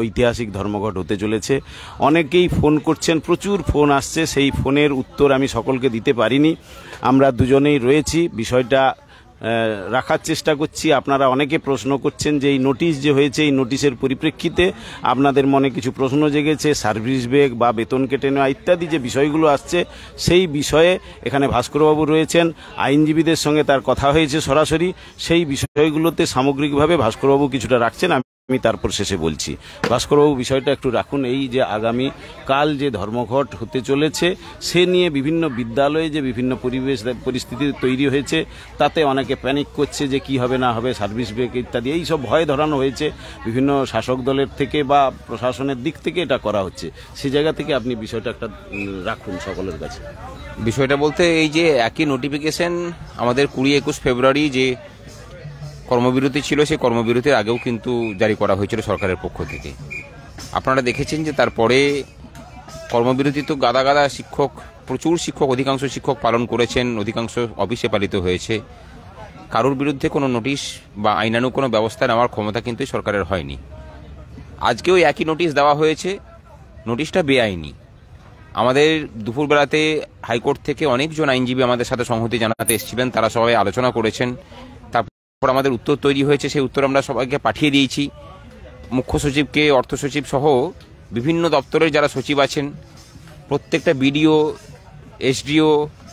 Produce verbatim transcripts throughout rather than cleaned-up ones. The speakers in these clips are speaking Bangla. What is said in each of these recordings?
ঐতিহাসিক ধর্মঘট হতে চলেছে। অনেকেই ফোন করছেন, প্রচুর ফোন আসছে, সেই ফোনের উত্তর আমি সকলকে দিতে পারিনি। আমরা দুজনেই রয়েছি, বিষয়টা রাখার চেষ্টা করছি। আপনারা অনেকে প্রশ্ন করছেন যে এই নোটিশ যে হয়েছে, এই নোটিশের পরিপ্রেক্ষিতে আপনাদের মনে কিছু প্রশ্ন জেগেছে, সার্ভিস ব্রেক বা বেতন কেটে নেওয়া ইত্যাদি যে বিষয়গুলো আসছে, সেই বিষয়ে এখানে ভাস্করবাবু রয়েছেন, আইনজীবীদের সঙ্গে তার কথা হয়েছে সরাসরি। সেই বিষয়গুলোতে সামগ্রিকভাবে ভাস্করবাবু কিছুটা রাখছেন, আমি তারপর শেষে বলছি। ভাস্করবাবু, বিষয়টা একটু রাখুন। এই যে আগামী কাল যে ধর্মঘট হতে চলেছে, সে নিয়ে বিভিন্ন বিদ্যালয়ে যে বিভিন্ন পরিবেশ পরিস্থিতি তৈরি হয়েছে, তাতে অনেকে প্যানিক করছে যে কি হবে না হবে, সার্ভিস ব্রেক ইত্যাদি এই সব ভয় ধরানো হয়েছে বিভিন্ন শাসক দলের থেকে বা প্রশাসনের দিক থেকে এটা করা হচ্ছে। সেই জায়গা থেকে আপনি বিষয়টা একটা রাখুন সকলের কাছে। বিষয়টা বলতে এই যে একই নোটিফিকেশন আমাদের কুড়ি একুশ ফেব্রুয়ারি যে কর্মবিরতি ছিল, সেই কর্মবিরতির আগেও কিন্তু জারি করা হয়েছিল সরকারের পক্ষ থেকে। আপনারা দেখেছেন যে তারপরে কর্মবিরতি তো গাদা গাদা শিক্ষক, প্রচুর শিক্ষক, অধিকাংশ শিক্ষক পালন করেছেন, অধিকাংশ অফিসে পালিত হয়েছে। কারোর বিরুদ্ধে কোনো নোটিশ বা আইনানুগ কোনো ব্যবস্থা নেওয়ার ক্ষমতা কিন্তু সরকারের হয়নি। আজকেও একই নোটিশ দেওয়া হয়েছে, নোটিশটা বেআইনি। আমাদের দুপুরবেলাতে হাইকোর্ট থেকে অনেকজন আইনজীবী আমাদের সাথে সংহতি জানাতে এসেছিলেন, তারা সবাই আলোচনা করেছেন। তারপর আমাদের উত্তর তৈরি হয়েছে, সেই উত্তর আমরা সবাইকে পাঠিয়ে দিয়েছি। মুখ্য সচিবকে, অর্থ সচিব সহ বিভিন্ন দপ্তরের যারা সচিব আছেন, প্রত্যেকটা বিডিও, এসডিও,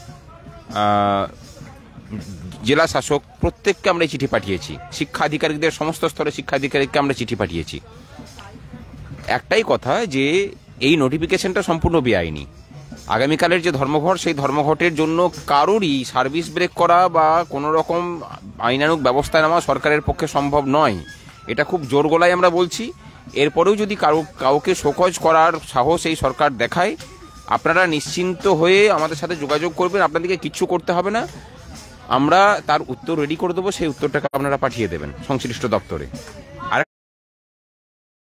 জেলা শাসক, প্রত্যেককে আমরা চিঠি পাঠিয়েছি। শিক্ষা আধিকারিকদের, সমস্ত স্তরের শিক্ষা আধিকারিককে আমরা চিঠি পাঠিয়েছি। একটাই কথা যে এই নোটিফিকেশনটা সম্পূর্ণ বেআইনি। আগামীকালের যে ধর্মঘট, সেই ধর্মঘটের জন্য কারোরই সার্ভিস ব্রেক করা বা কোনো রকম আইনানুগ ব্যবস্থা নেওয়া সরকারের পক্ষে সম্ভব নয়। এটা খুব জোর গলায় আমরা বলছি। এরপরেও যদি কারো কাউকে শোকজ করার সাহস এই সরকার দেখায়, আপনারা নিশ্চিন্ত হয়ে আমাদের সাথে যোগাযোগ করবেন, আপনাদেরকে কিচ্ছু করতে হবে না। আমরা তার উত্তর রেডি করে দেবো, সেই উত্তরটাকে আপনারা পাঠিয়ে দেবেন সংশ্লিষ্ট দপ্তরে।